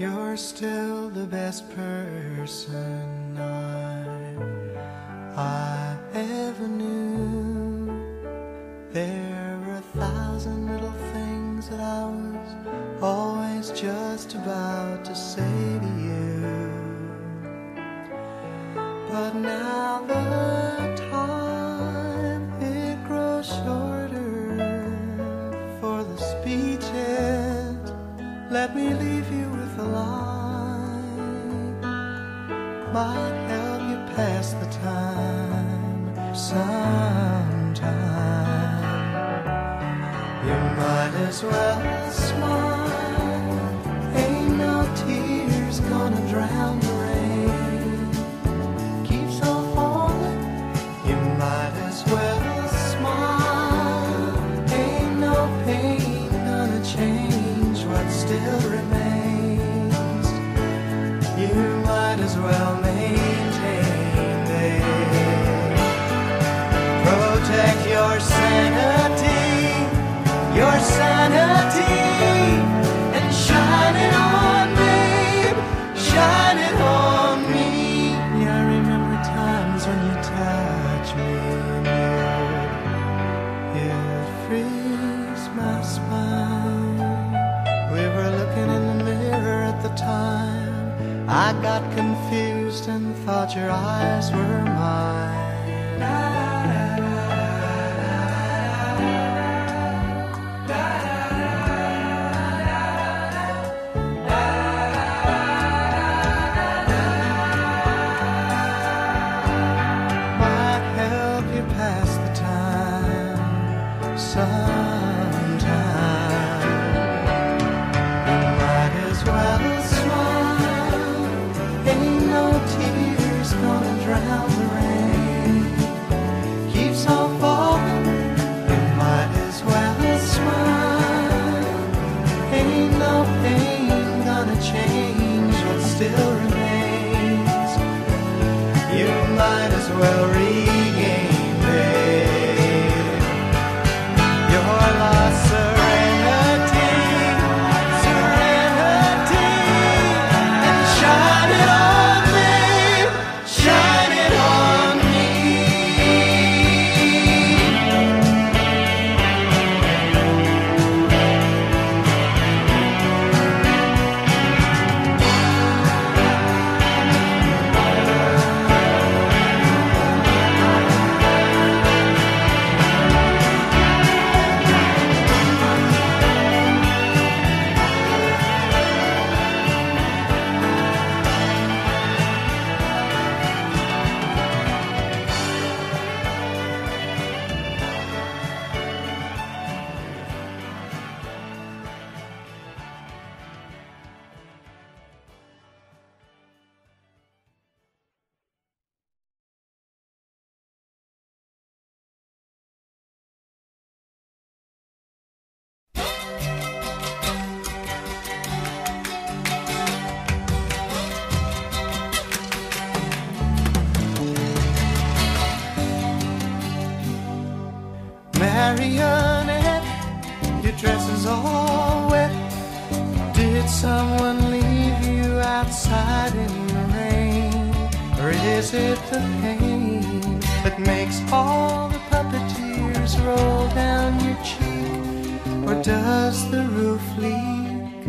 You're still the best person I ever knew. There were 1,000 little things that I was always just about to say to you, but now the time it grows shorter for the speeches. Let me leave you with a line, might help you pass the time sometime. You might as well smile, ain't no tears gonna drown the rain. Keeps on falling, you might as well smile, ain't no pain gonna change what still remains. You might as well maintain it. Protect your sanity, and shine it on me, shine it on me. Yeah, I remember times when you touch me and you'd freeze my spine. We were looking in the mirror at the time. I got confused and thought your eyes were mine. Might help you pass the time sometime. You might as well smile, ain't no tears gonna drown the rain. Keeps on falling, you might as well smile, ain't no pain gonna change what still remains. You might as well regain it. Your lost serenity, and shine it on me, shine it on me. Marionette, your dress is all wet. Did someone leave you outside in the rain? Or is it the pain that makes all the puppet tears roll down your cheek? Or does the roof leak?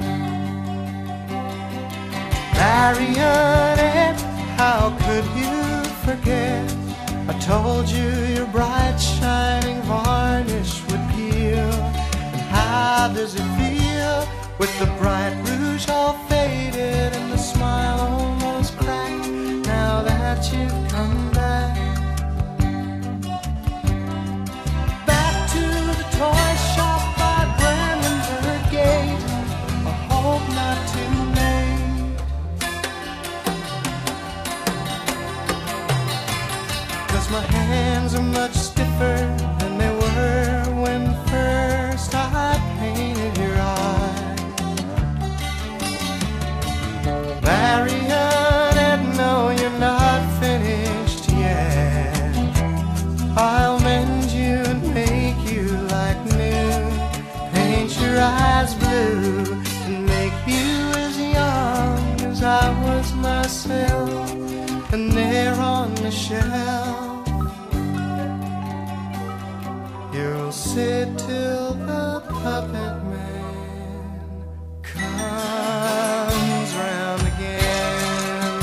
Marionette, how could you forget? I told you your bright shining varnish would peel. And how does it feel with the bright rouge all faded and the smile almost cracked now that you've come back? Back to the toy shop by Brandenburg Gate. I hope not too late. 'Cause my hands are much stiffer than they were when first I painted your eyes. You'll sit till the puppet man comes round again.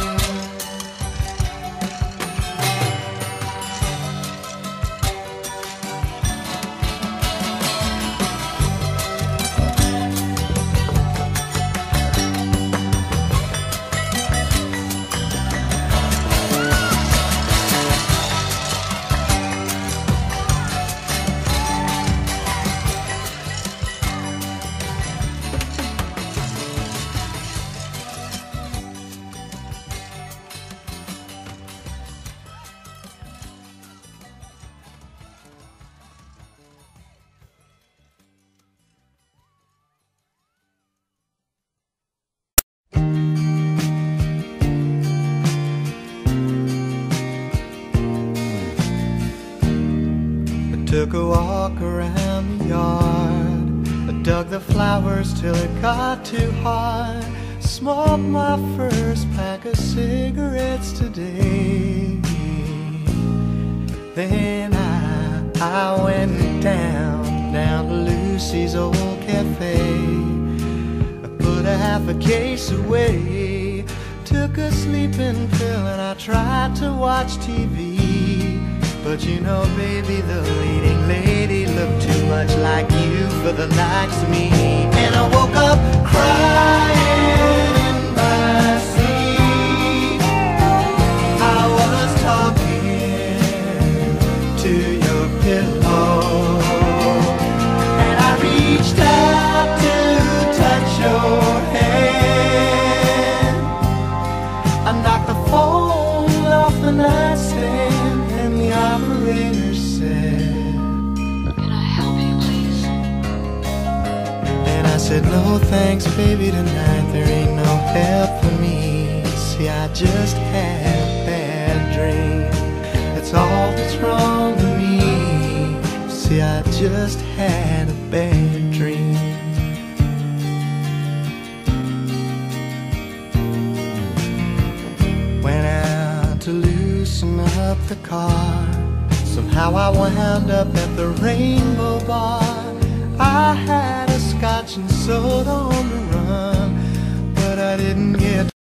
Took a walk around the yard. I dug the flowers till it got too hard. Smoked my first pack of cigarettes today. Then I went down to Lucy's old cafe. I put a half a case away. Took a sleeping pill and I tried to watch TV. But you know, baby, the leading lady looked too much like you for the likes of me. And I woke up crying in my sleep. I was talking to your pillow, and I reached out to touch your hand. I knocked the phone off the nightstand. The operator said, "Can I help you, please?" And I said, "No thanks, baby, tonight there ain't no help for me. See, I just had a bad dream. That's all that's wrong with me. See, I just had a bad dream." Went out to loosen up the car. Somehow I wound up at the Rainbow Bar. I had a scotch and soda on the run, but I didn't get